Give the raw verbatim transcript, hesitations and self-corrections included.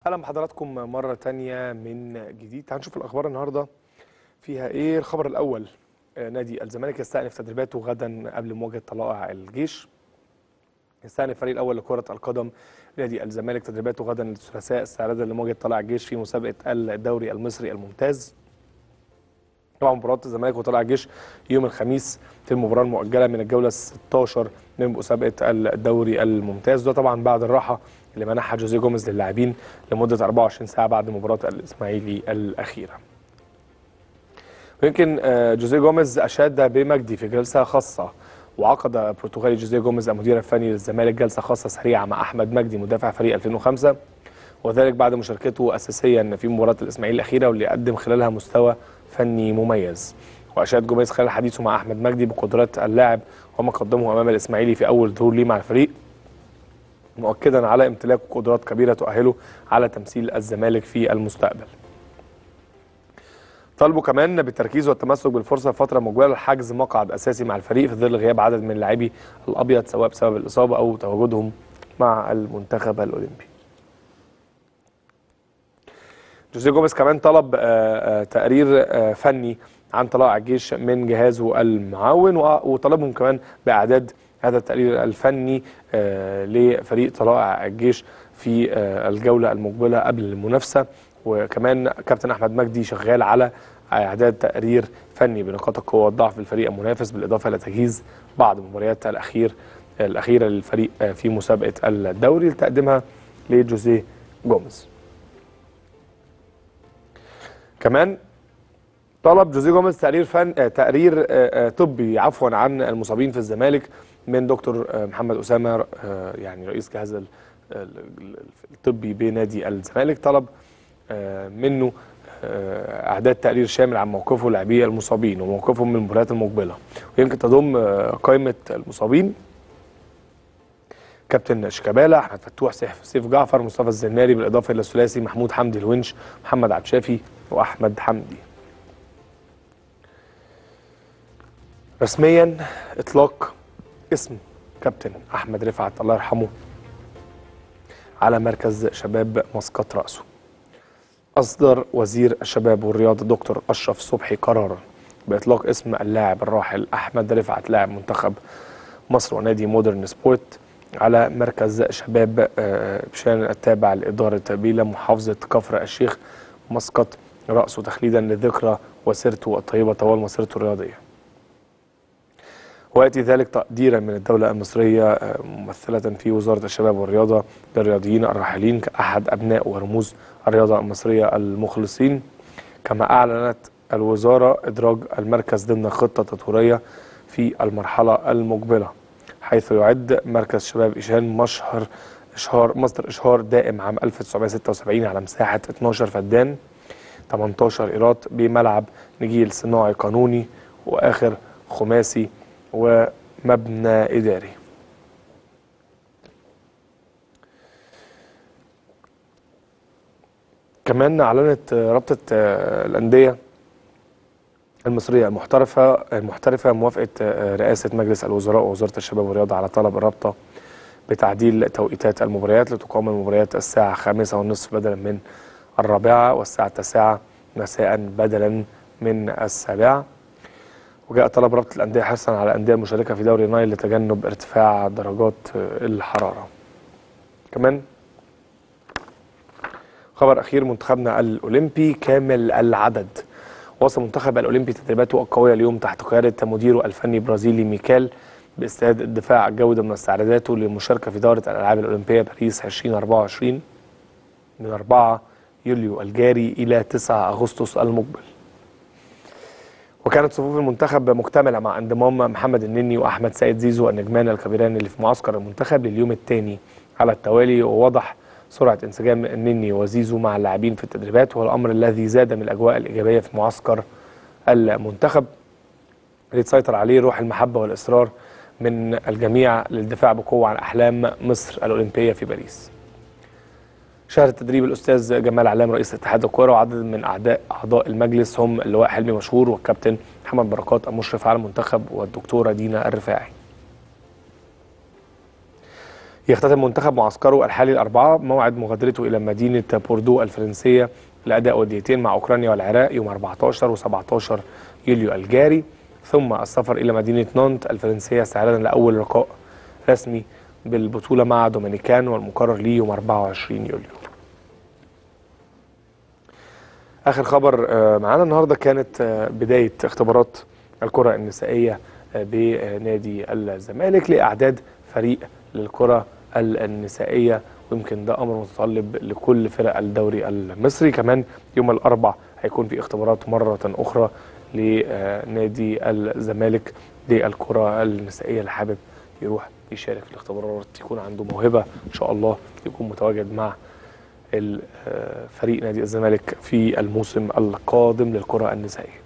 اهلا بحضراتكم مره تانية من جديد. تعالوا نشوف الاخبار النهارده فيها ايه. الخبر الاول، آه، نادي الزمالك يستأنف تدريباته غدا قبل مواجهه طلائع الجيش. يستأنف الفريق الاول لكره القدم نادي الزمالك تدريباته غدا الثلاثاء استعدادا لمواجهه طلائع الجيش في مسابقه الدوري المصري الممتاز. طبعا مباراه الزمالك وطلائع الجيش يوم الخميس في المباراه المؤجله من الجوله ستاشر من مسابقه الدوري الممتاز، ده طبعا بعد الراحه اللي منحها جوزيه جوميز للاعبين لمده أربعة وعشرين ساعه بعد مباراه الاسماعيلي الاخيره. ويمكن جوزيه جوميز اشاد بمجدي في جلسه خاصه، وعقد برتغالي جوزيه جوميز المدير الفني للزمالك جلسه خاصه سريعه مع احمد مجدي مدافع فريق ألفين وخمسة، وذلك بعد مشاركته اساسيا في مباراه الاسماعيلي الاخيره واللي قدم خلالها مستوى فني مميز. واشاد جوميز خلال حديثه مع احمد مجدي بقدرات اللاعب وما قدمه امام الاسماعيلي في اول ظهور ليه مع الفريق، مؤكدا على امتلاكه قدرات كبيره تؤهله على تمثيل الزمالك في المستقبل. طالبوا كمان بالتركيز والتمسك بالفرصه فتره مجوله لحجز مقعد اساسي مع الفريق في ظل غياب عدد من لاعبي الابيض سواء بسبب الاصابه او تواجدهم مع المنتخب الاولمبي. جوزيه جوميز كمان طلب تقرير فني عن طلائع الجيش من جهازه المعاون، وطلبهم كمان باعداد هذا التقرير الفني لفريق طلائع الجيش في الجوله المقبله قبل المنافسه. وكمان كابتن احمد مجدي شغال على اعداد تقرير فني بنقاط القوه والضعف للفريق المنافس، بالاضافه الى تجهيز بعض المباريات الاخير الاخيره للفريق في مسابقه الدوري لتقديمها لجوزيه جوميز. كمان طلب جوزيه جوميز تقرير فن تقرير طبي عفوا عن المصابين في الزمالك من دكتور محمد اسامه، يعني رئيس جهاز الطبي بنادي الزمالك. طلب منه اعداد تقرير شامل عن موقفه لاعبي المصابين وموقفهم من المباريات المقبله، ويمكن تضم قائمه المصابين كابتن شيكابالا، احمد فتوح، سيف جعفر، مصطفى الزناري، بالاضافه الى الثلاثي محمود حمدي الونش، محمد عبد الشافي واحمد حمدي. رسميا اطلاق اسم كابتن احمد رفعت الله يرحمه على مركز شباب مسقط راسه. اصدر وزير الشباب والرياضه دكتور اشرف صبحي قرارا باطلاق اسم اللاعب الراحل احمد رفعت لاعب منتخب مصر ونادي مودرن سبورت على مركز شباب بشان التابع لإدارة بيلا محافظة كفر الشيخ مسقط رأسه، تخليدا لذكرى وسيرته الطيبة طوال مسيرته الرياضية. ويأتي ذلك تقديرا من الدولة المصرية ممثلة في وزارة الشباب والرياضة للرياضيين الراحلين كأحد أبناء ورموز الرياضة المصرية المخلصين. كما أعلنت الوزارة إدراج المركز ضمن خطة تطويرية في المرحلة المقبلة، حيث يعد مركز شباب إيشان مشهر إشهار مصدر إشهار دائم عام ألف وتسعمائة وستة وسبعين على مساحة اثناشر فدان ثمانية عشر إيراد بملعب نجيل صناعي قانوني وآخر خماسي ومبنى إداري. كمان أعلنت رابطة الأندية المصرية المحترفة المحترفة موافقة رئاسة مجلس الوزراء ووزارة الشباب والرياضة على طلب الرابطة بتعديل توقيتات المباريات لتقام المباريات الساعة خامسة والنصف بدلا من الرابعة، والساعة التاسعة مساء بدلا من السابعة. وجاء طلب رابطة الأندية حرصا على الأندية المشاركة في دوري نايل لتجنب ارتفاع درجات الحرارة. كمان خبر أخير، منتخبنا الأولمبي كامل العدد. واصل المنتخب الأولمبي تدريباته القوية اليوم تحت قيادة مديره الفني البرازيلي ميكال باستعداد الدفاع الجودة من استعداداته للمشاركة في دورة الألعاب الأولمبية باريس ألفين وأربعة وعشرين من أربعة يوليو الجاري إلى تسعة أغسطس المقبل. وكانت صفوف المنتخب مكتملة مع انضمام محمد النني وأحمد سيد زيزو النجمان الكبيران اللي في معسكر المنتخب لليوم الثاني على التوالي. ووضح سرعة انسجام النني وزيزو مع اللاعبين في التدريبات، وهو الأمر الذي زاد من الأجواء الإيجابية في معسكر المنتخب اللي تسيطر عليه روح المحبة والإصرار من الجميع للدفاع بقوة عن أحلام مصر الأولمبية في باريس. شهد التدريب الأستاذ جمال علام رئيس اتحاد الكرة وعدد من أعضاء أعضاء المجلس هم اللواء حلمي مشهور والكابتن محمد بركات المشرف على المنتخب والدكتورة دينا الرفاعي. يختتم منتخب معسكره الحالي الأربعة موعد مغادرته إلى مدينة بوردو الفرنسية لأداء وديتين مع أوكرانيا والعراق يوم أربعتاشر وسبعتاشر يوليو الجاري، ثم السفر إلى مدينة نانت الفرنسية استعدادا لأول لقاء رسمي بالبطولة مع دومينيكان والمقرر ليه يوم أربعة وعشرين يوليو. آخر خبر معانا النهاردة كانت بداية اختبارات الكرة النسائية بنادي الزمالك لإعداد فريق للكرة النسائية، ويمكن ده أمر متطلب لكل فرق الدوري المصري. كمان يوم الأربع هيكون في اختبارات مرة أخرى لنادي الزمالك للكرة النسائية، اللي حابب يروح يشارك في الاختبارات يكون عنده موهبة إن شاء الله يكون متواجد مع فريق نادي الزمالك في الموسم القادم للكرة النسائية.